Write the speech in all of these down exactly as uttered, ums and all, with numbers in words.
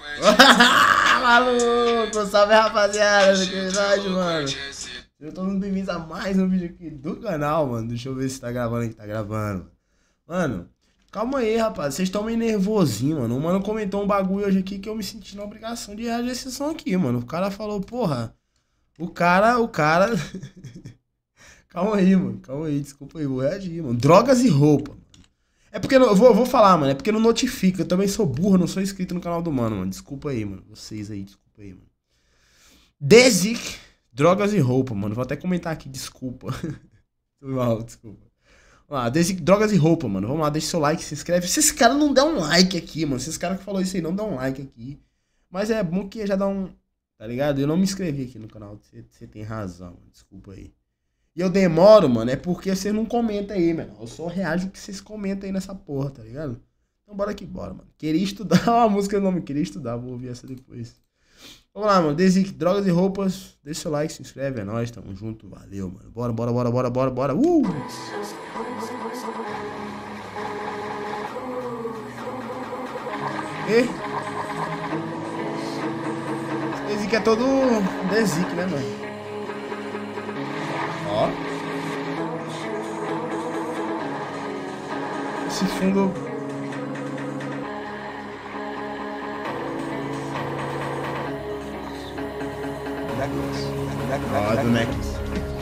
Maluco, salve rapaziada, que verdade, mano. Eu tô muito bem-vindos a mais um vídeo aqui do canal, mano. Deixa eu ver se tá gravando aqui, tá gravando. Mano, calma aí, rapaz, vocês estão meio nervosinhos, mano. O mano comentou um bagulho hoje aqui que eu me senti na obrigação de reagir a esse som aqui, mano. O cara falou, porra, o cara, o cara... Calma aí, mano, calma aí, desculpa aí, vou reagir, mano. Drogas e roupa. É porque, eu vou, eu vou falar, mano, é porque não notifica. Eu também sou burro, não sou inscrito no canal do mano, mano. Desculpa aí, mano. Vocês aí, desculpa aí, mano. Dezik, drogas e roupa, mano. Vou até comentar aqui, desculpa. Foi mal, desculpa. Vamos lá, Dezik, drogas e roupa, mano. Vamos lá, deixa seu like, se inscreve. Se esse cara não der um like aqui, mano. Se esse cara que falou isso aí não dá um like aqui. Mas é bom que já dá um... Tá ligado? Eu não me inscrevi aqui no canal. Você, você tem razão, mano. Desculpa aí. E eu demoro, mano, é porque vocês não comentam aí, mano. Eu só reajo que vocês comentam aí nessa porra, tá ligado? Então bora que bora, mano. Queria estudar, uma música no nome, queria estudar, vou ouvir essa depois. Vamos lá, mano. Dezik, drogas e roupas. Deixa seu like, se inscreve, é nóis, tamo junto, valeu, mano. Bora, bora, bora, bora, bora, bora. Uh! E? Dezik é todo Dezik, né, mano? Ó. Esse fundo. Ó, do Necklace.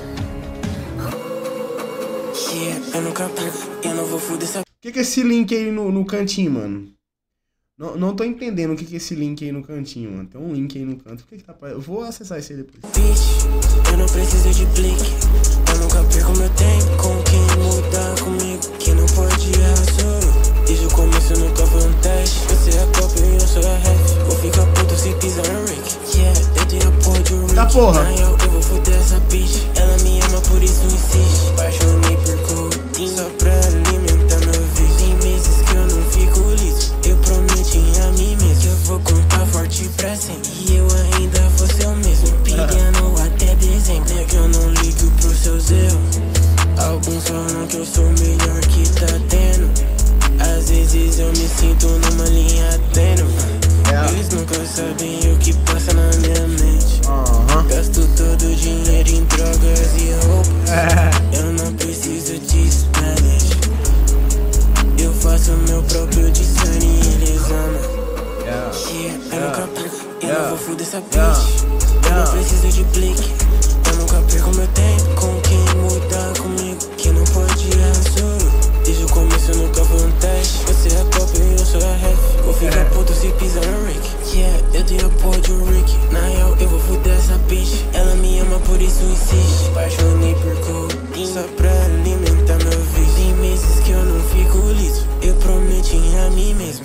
O que que é esse link aí no, no cantinho, mano? Não, não tô entendendo o que que é esse link aí no cantinho, mano. Tem um link aí no canto. Por que que tá... Eu vou acessar esse aí depois. Eu não preciso de blink. Eu nunca perco meu tempo com quem muda comigo. Que não pode errar sou eu. Desde o começo nunca foi um teste. Você é top e eu sou a ref. Vou ficar puto se pisar no Rick. Yeah, eu tenho a porra de um Rick. Tá porra. Na real eu vou foder essa bitch. Ela me ama por isso insiste. Apaixonei por codeine só pra alimentar meu vício. Tem meses que eu não fico liso. Eu prometi a mim mesmo que eu vou contar forte pra sempre. E eu ainda vou ser o mesmo. Pegando até dezembro. É que eu não ligo pros seus erros. Alguns falam que eu sou o melhor que tá tendo. Às vezes eu me sinto numa linha tênue. Eles nunca sabem o que passa na minha mente. Gasto todo o dinheiro em drogas e roupa. Eu não preciso de Spanish. Eu faço meu próprio design e eles amam. Yeah, eu nunca perco, eu não vou foder essa bitch. Eu não preciso de blink. Eu nunca perco meu tempo com quem muda comigo. Que não pode errar sou eu. Desde o começo nunca foi um teste. Você é top e eu sou a ref. Vou ficar puto se pisar no Rick. Yeah, eu tenho a porra de um Rick. Na real eu vou foder essa bitch. Ela me ama por isso insiste. Apaixonei por codeine só pra alimentar meu vício. Tem meses que eu não fico liso. Eu prometi a mim mesmo.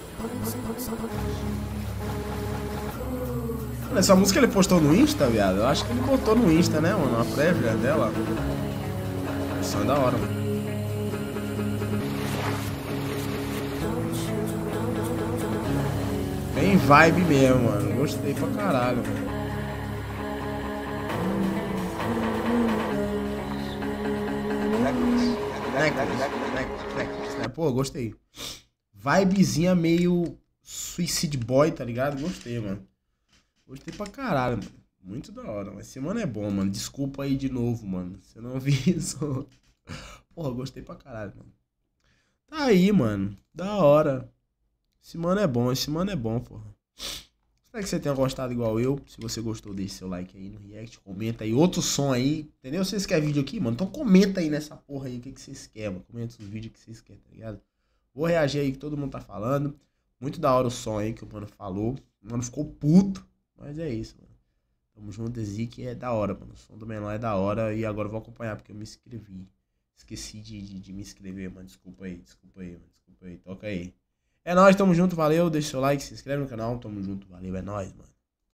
Essa música ele postou no Insta, viado? Eu acho que ele botou no Insta, né, mano? Uma prévia dela. O som é da hora, mano. Bem vibe mesmo, mano. Gostei pra caralho, mano. Pô, gostei. Vibezinha meio Suicide Boy, tá ligado? Gostei, mano. Gostei pra caralho, mano. Muito da hora. Mas esse mano é bom, mano. Desculpa aí de novo, mano. Se eu não vi isso. Porra, gostei pra caralho, mano. Tá aí, mano. Da hora. Esse mano é bom. Esse mano é bom, porra. Espero que você tenha gostado igual eu. Se você gostou, deixe seu like aí no react. Comenta aí outro som aí. Entendeu? Vocês querem vídeo aqui, mano? Então comenta aí nessa porra aí o que, que vocês querem, mano. Comenta os vídeos que vocês querem, tá ligado? Vou reagir aí que todo mundo tá falando. Muito da hora o som aí que o mano falou. O mano ficou puto. Mas é isso, mano. Tamo junto, Dezik é da hora, mano. O som do menor é da hora. E agora eu vou acompanhar porque eu me inscrevi. Esqueci de, de, de me inscrever, mano. Desculpa aí, desculpa aí, mano. Desculpa aí. Toca aí. É nóis, tamo junto, valeu. Deixa seu like, se inscreve no canal. Tamo junto, valeu. É nóis, mano.